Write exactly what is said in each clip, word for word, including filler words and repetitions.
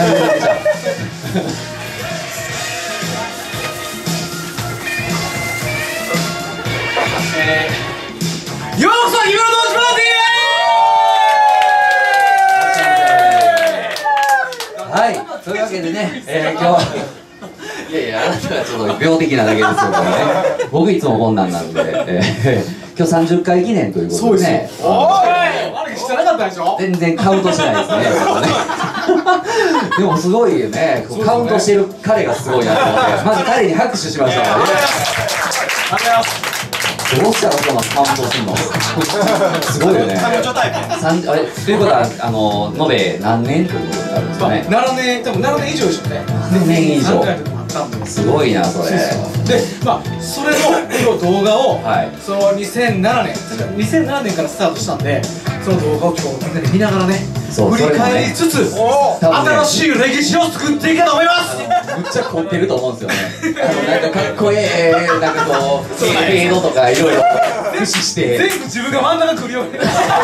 ようこそ夢の同時パーティー。 はい、というわけでね、えー、今日はいやいや、あなたがちょっと病的なだけですよ、これね。僕いつもこんなんなんで、えー、今日さんじゅっかい記念ということでね。 おい、あれ知らなかったでしょ。 全然カウントしないですね。でもすごいよね、カウントしてる彼がすごいなと思って、まず彼に拍手しましたからね。 ありがとうございます。 どうしたらそんなカウントするの？すごいよね。三あれということはあの延べ何年ということになるんですかね。 ななねん、多分ななねん以上でしょうね。 ななねん以上。すごいなそれ。 で、まあそれの動画を、 はい、 そのにせんななねん、にせんななねんからスタートしたんで、その動画を今日みんなで見ながらね、振り返りつつ、新しい歴史を作っていきたいと思います。 むっちゃ凝ってると思うんですよね。あのなんかかっこええなんかこうフェードとかいろいろ駆使して全部自分が真ん中来るように。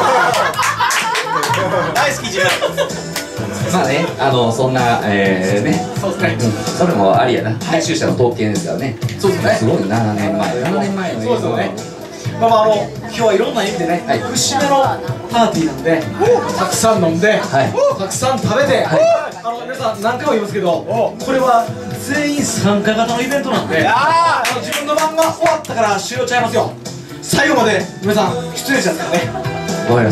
大好き自分。 まあね、あのそんなえーね、 そうですね。 それもありやな。編集者の統計ですからね。 そうですね。 すごいななねんまえ、ななねんまえの映像。 そうですよね。まあまああの今日はいろんな意味でね、節目のパーティーなんで、たくさん飲んで、たくさん食べて、あの皆さん何回も言いますけど、これは全員参加型のイベントなんで、あの自分の番が終わったから終了ちゃいますよ。最後まで皆さん出演者ですからね。 わかりました。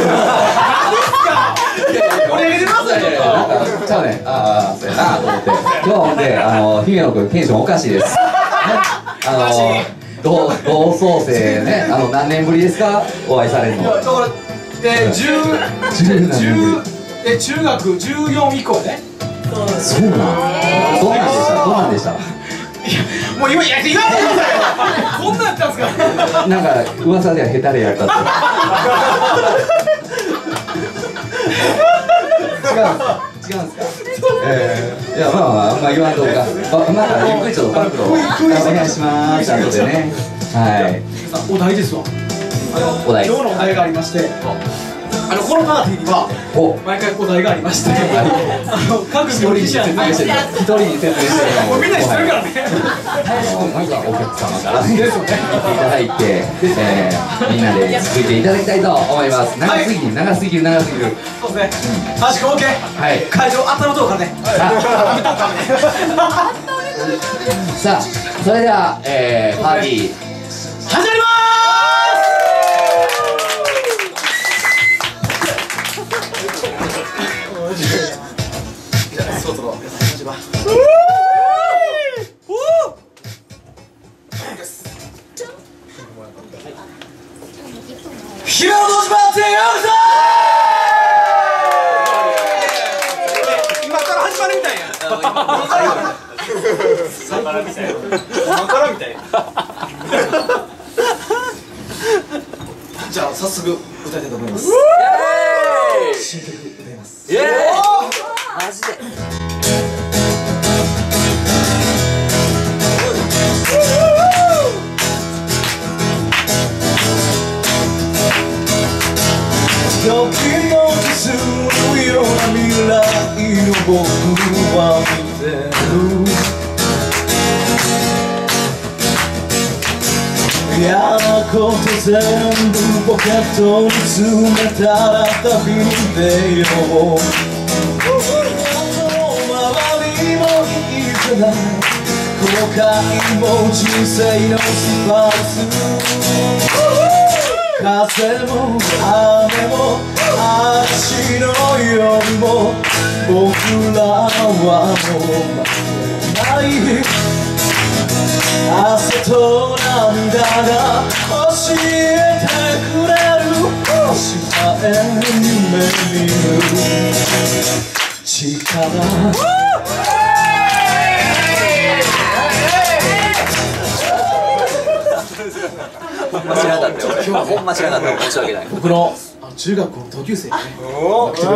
盛り上げてくださいよ。 ちゃうね。ああ、そうやなと思って。今日ほんであの姫野君テンションおかしいです。あの同同窓生ね、あの何年ぶりですかお会いされるの。 だからで十十え中学じゅうよん以降ね。 そうなん。どんなんでした。どんなんでした。 いやもう今いや言わないでくださいよ。こんなんやったんですか。 なんか噂ではヘタレやったって。違うんですか。違うんですか。ええ、いやまあまああんま言わんとこか。またゆっくりちょっと暴露お願いします。後でね。はい。 お題ですわ。 お題。 今日のお題がありまして、あのこのパーティーには毎回お題がありまして、あの各一人に説明してる。一人に説明してる。 もうみんな知ってるからね。 なんかお客様からね、言っていただいて、えー、みんなで作っていただきたいと思います。長すぎる、長すぎる、長すぎる。 そうですね。端っこ OK。はい。会場温めとうからね。 さあ、それでは、えー、パーティー始まります。そろそろ始まる。姫野同時パーティーへようこそ。今から始まるみたいや。今からみたい。今からみたい。じゃあ早速歌いたいと思います。新曲歌います。イエーイ。マジで。時の進むような未来を僕は見てる。嫌なこと全部ポケットに詰めたら旅に出よう。周りもいいじゃない、後悔も人生のスパイス。風も雨も嵐の夜も僕らはもう待てない。汗と涙が教えてくれる。明日へ夢見る力。 ほんま知らなかったよ。今日はほんま知らなかった。申し訳ない。 僕の中学校の同級生がね。おお。いや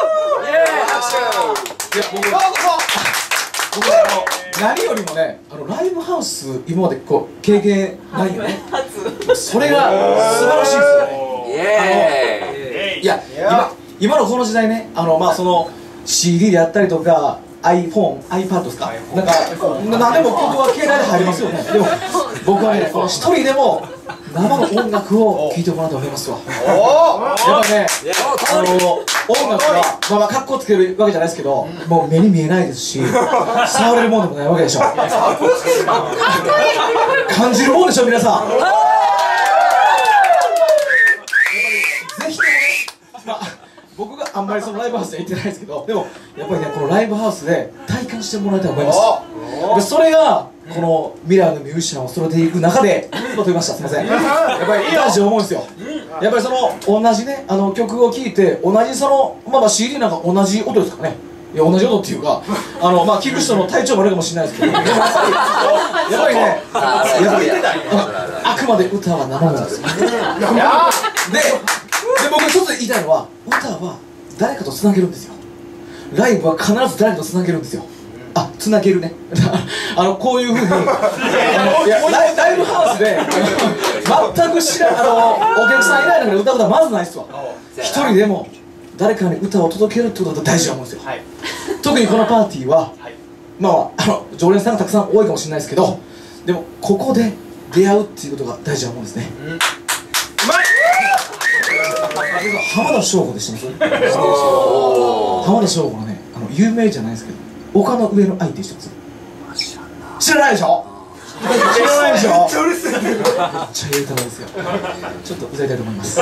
僕は僕はあの何よりもね、あのライブハウス今までこう経験ないよね。それが素晴らしいですよね。イエーイ。いや今今のこの時代ね、あのまあそのシーディー であったりとか iPhone、iPad ですか、なんか何でも曲は携帯で入りますよね。でも僕はね、この一人でも生の音楽を聴いてもらって思いますわ。やっぱね、あの音楽はまあまあカッコつけるわけじゃないですけど、もう目に見えないですし、触れるものでもないわけでしょ。感じるもんでしょ皆さん。ぜひともね、まあ僕があんまりそのライブハウスで行ってないですけど、でもやっぱりね、このライブハウスで体感してもらいたいと思います。でそれがこの未来のミュージシャンを育てていく中で飛びました。すみません。やっぱり大事思うんですよ。やっぱりその同じね、あの曲を聴いて同じそのまあまあ シーディー なんか同じ音ですかね。いや同じ音っていうか、あのまあ聴く人の体調もあるかもしれないですけど、でもやっぱりやっぱりね、やっぱりあくまで歌は生なんですよ。で、で僕一つ言いたいのは、歌は誰かとつなげるんですよ。ライブは必ず誰かとつなげるんですよ。あ、つなげるね。あのこういうふうにあのいやライ、ライブハウスで全く知らんあのお客さんいない中で歌うことはまずないっすわ。一人でも誰かに歌を届けるってことが大事だと思うんですよ。特にこのパーティーは、まああの常連さんがたくさん多いかもしれないですけど、でもここで出会うっていうことが大事だと思うんですね。うまい。浜田省吾で知ってます？浜田省吾のね、あの有名じゃないですけど、丘の上の愛って知ってます？知らないでしょ？知らないでしょ？めっちゃ嬉しい。めっちゃいい歌なんですよ。ちょっと歌いたいと思います。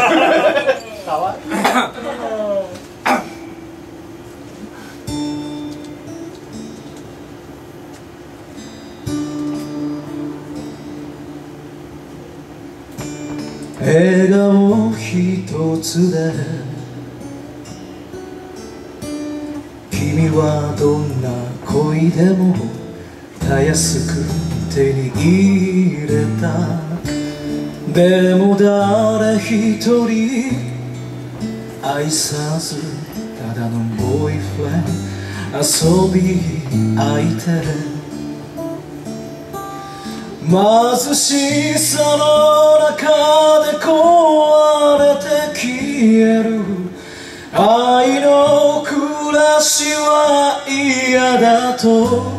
笑顔一つで君はどんな恋でもたやすく手に入れた。でも誰一人愛さず、ただのボーイフレンド、遊び相手。貧しさの中で壊れて消える愛の暮らしは嫌だと、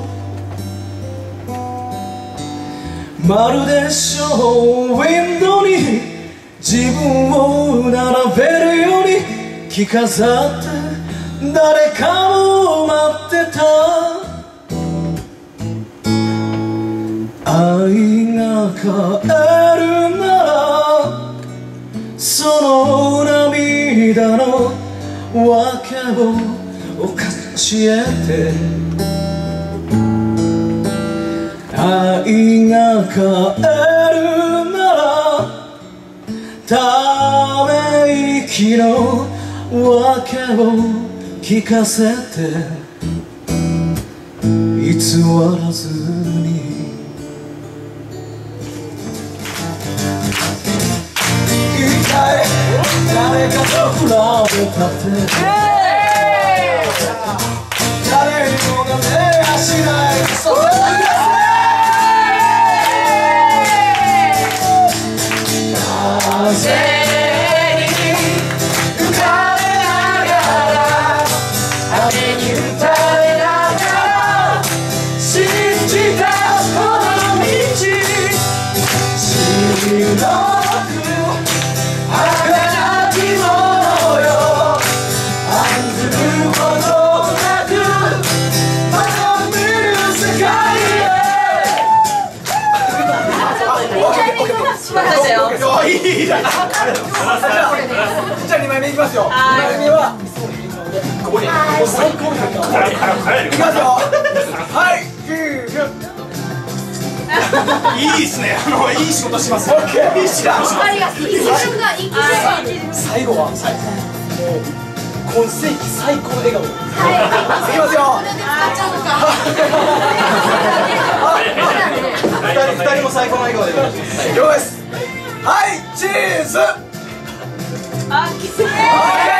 まるでショーウィンドに自分を並べるように着飾って誰かを待ってた。愛が帰るならその涙の訳を教えて。愛が帰るならため息の訳を聞かせて、偽らずに誰かと比べたって誰にもダメはしない。それ風に浮かれながら雨に打たれながら信じたこの道、白いいじゃん。じゃあにまいめいきますよ。にまいめはここに最高ですよ。いきますよ。はい、いいですね。あのいい仕事します。オッケー。いい仕事します。最後は最高。もう今世紀最高の笑顔。いきますよ。二人も最高の笑顔で。よし。はい、チーズ。オッケー。